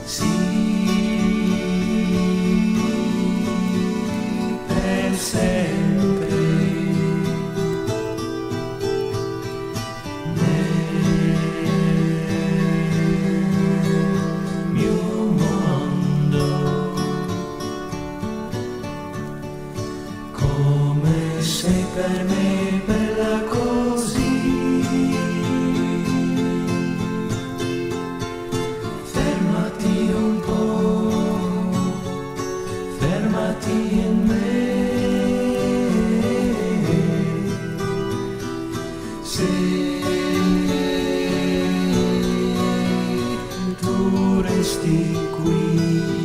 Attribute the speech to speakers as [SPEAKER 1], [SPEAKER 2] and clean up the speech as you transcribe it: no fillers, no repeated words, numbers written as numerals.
[SPEAKER 1] sì, per sempre nel mio mondo, come sei per me bella così. Fermati un po', fermati in me, se tu resti qui.